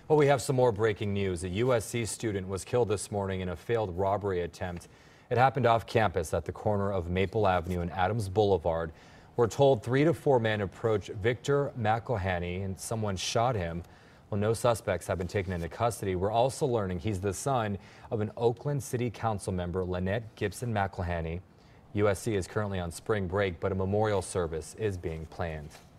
Well, we have some more breaking news. A USC student was killed this morning in a failed robbery attempt. It happened off campus at the corner of Maple Avenue and Adams Boulevard. We're told 3 to 4 men approached Victor McElhaney and someone shot him. Well, no suspects have been taken into custody. We're also learning he's the son of an Oakland City Council member, Lynette Gibson McElhaney. USC is currently on spring break, but a memorial service is being planned.